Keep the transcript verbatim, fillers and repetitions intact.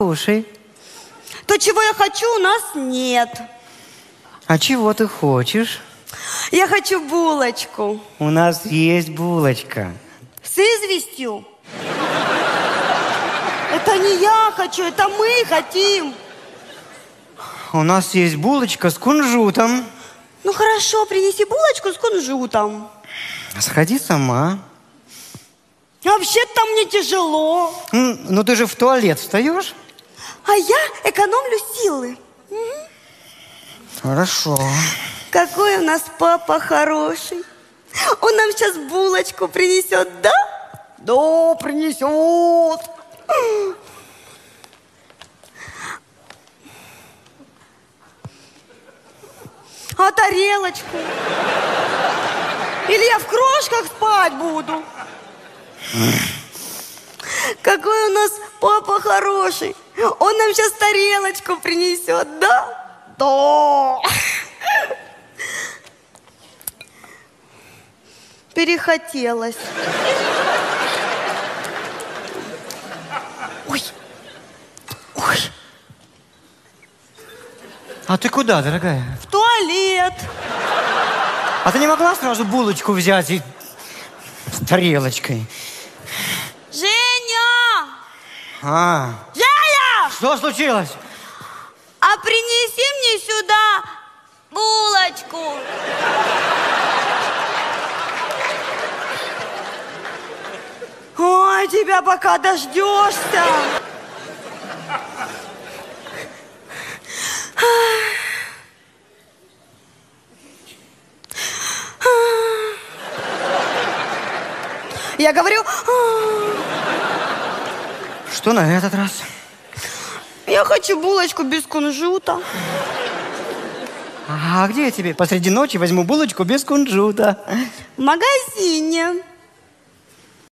Слушай. То, чего я хочу, у нас нет. А чего ты хочешь? Я хочу булочку. У нас есть булочка. С известью. Это не я хочу, это мы хотим. У нас есть булочка с кунжутом. Ну хорошо, принеси булочку с кунжутом. Сходи сама. Вообще-то мне тяжело. Ну ты же в туалет встаешь? А я экономлю силы. Хорошо. Какой у нас папа хороший. Он нам сейчас булочку принесет, да? Да, принесет. А тарелочку? Или я в крошках спать буду? Какой у нас папа хороший. Он нам сейчас тарелочку принесет, да? Да. Перехотелось. Ой. Ой. А ты куда, дорогая? В туалет. А ты не могла сразу булочку взять и с тарелочкой? Женя! А. Женя! Что случилось? А принеси мне сюда булочку. Ой, тебя пока дождешься. Я говорю... Что на этот раз? Я хочу булочку без кунжута. А где я тебе посреди ночи возьму булочку без кунжута? В магазине.